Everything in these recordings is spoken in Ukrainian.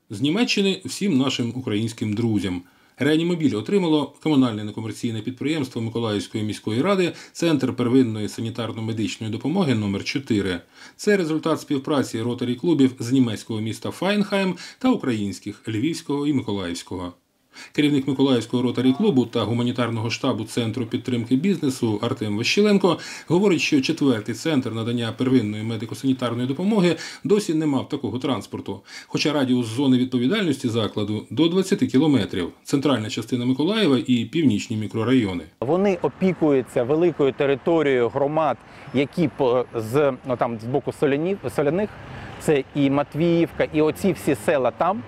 З Німеччини всім нашим українським друзям. Реанімобіль отримало комунальне некомерційне підприємство Миколаївської міської ради «Центр первинної санітарно-медичної допомоги номер 4. Це результат співпраці ротарі-клубів з німецького міста Файнхайм та українських – Львівського і Миколаївського. Керівник Миколаївського ротарі-клубу та гуманітарного штабу Центру підтримки бізнесу Артем Ващиленко говорить, що 4-й центр надання первинної медико-санітарної допомоги досі не мав такого транспорту. Хоча радіус зони відповідальності закладу до 20 кілометрів – центральна частина Миколаєва і північні мікрорайони. Вони опікуються великою територією громад, які з боку Соляних, це і Матвіївка, і оці всі села там.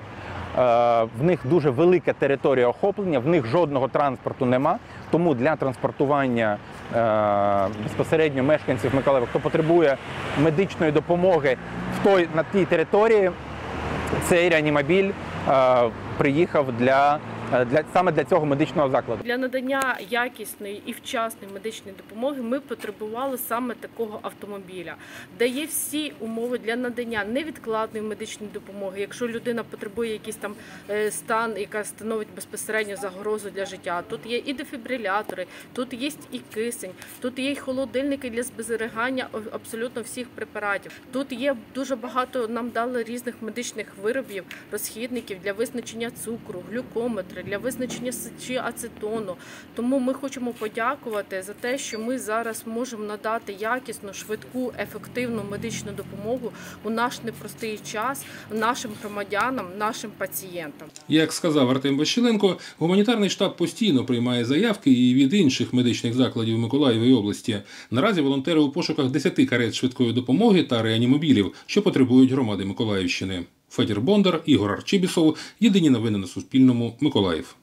В них дуже велика територія охоплення, в них жодного транспорту нема, тому для транспортування безпосередньо мешканців Миколаєва, хто потребує медичної допомоги на тій території, цей реанімобіль приїхав саме для цього медичного закладу. Для надання якісної і вчасної медичної допомоги ми потребували саме такого автомобіля, де є всі умови для надання невідкладної медичної допомоги. Якщо людина потребує якийсь там стан, яка становить безпосередньо загрозу для життя, тут є і дефібрилятори, тут є і кисень, тут є і холодильники для зберігання абсолютно всіх препаратів. Тут є дуже багато, нам дали різних медичних виробів, розхідників для визначення цукру, глюкометри, для визначення сечі ацетону. Тому ми хочемо подякувати за те, що ми зараз можемо надати якісну, швидку, ефективну медичну допомогу у наш непростий час нашим громадянам, нашим пацієнтам. Як сказав Артем Ващиленко, гуманітарний штаб постійно приймає заявки і від інших медичних закладів Миколаєва області. Наразі волонтери у пошуках 10 карет швидкої допомоги та реанімобілів, що потребують громади Миколаївщини. Федір Бондар, Ігор Арчибісов. Єдині новини на Суспільному. Миколаїв.